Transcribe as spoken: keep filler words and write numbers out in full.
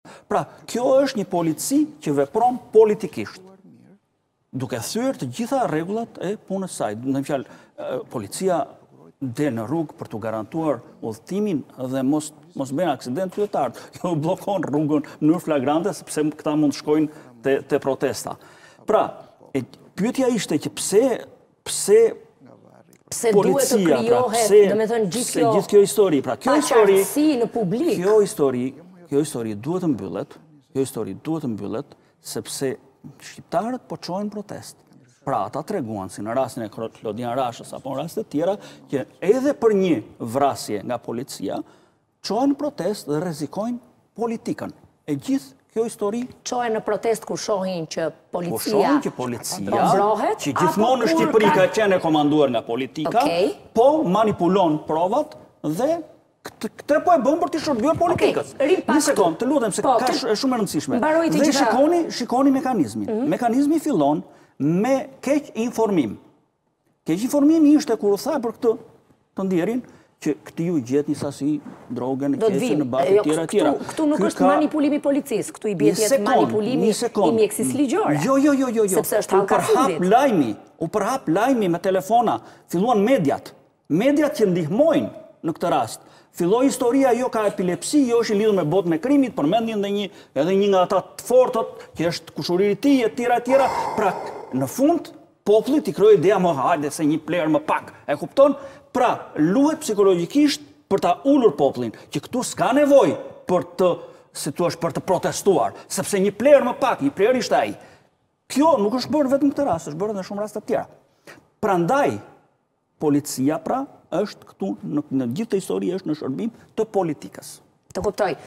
Pra, kjo është një polici që vepron politikisht, duke thyer të gjitha rregullat e punës saj. Në fjalë, policia del në rrugë për të garantuar udhëtimin dhe mos mos bën aksident qytetar. Jo bllokon rrugën në mënyrë flagrante sepse këta mund të shkojnë te, te protesta. Pra, e, pyetja ishte që pse pse Pse policia, duhet të krijohet, pra, pse, domethënë gjithë kjo, gjithë kjo histori, pra kjo histori në publik. Kjo histori, kjo histori duhet të mbyllet, kjo histori duhet të mbyllet sepse shqiptarët po çojnë protest. Pra, ata treguan si në rastin e Klodian Rashës apo në raste tjera që edhe për një vrasje nga policia çojnë protest dhe rrezikojnë politikën. E gjithë kjo histori çohen në protest kur shohin që policia Po shohin që policia, mbrohet, që gjithmonë në apo kur Shqipëri ka ka- qenë e komanduar nga politika, Okej. po manipulon provat dhe këtë këtë po e bën për të shërbyer politikës. rim pak Një sekond, të lutem se Po, ka të- sh- shumë e rëndësishme. Mbaroj të Dhe gjitha. shikoni, shikoni mekanizmin. Mekanizmi fillon me keq informim. Keq informimi ishte kur u tha për këtë të ndjerin që këtë ju gjet një sasi droge në Do të qese vim. në batë Jo, tjera këtu- tjera. Këtu nuk Ky është ka- manipulimi i policisë, këtu i bie Një tjetë sekond, manipulimi një sekond. i mjekësisë ligjore. Jo, jo, jo, jo, jo. Sepse është U hallka përhap fundit. lajmi, u përhap lajmi me telefona, filluan mediat. Mediat që ndihmojnë në këtë rast. Filloi historia jo ka epilepsi, jo është i lidhur me botë me krimit, përmendin edhe një edhe një nga ata të fortët që është kushuriri i tij e tjera e tjera. Pra, në fund populli i krijoi ideja më hajde se një pler më pak. E kupton? Pra, luhet psikologjikisht për ta ulur popullin, që këtu s'ka nevojë për të, si thua, për të protestuar, sepse një pler më pak, një pler ishte ai. Kjo nuk është bërë vetëm këtë rast, është bërë në shumë raste të tjera. Prandaj, policia pra është këtu në, në gjithë histori është në shërbim të politikës. Të kuptoj.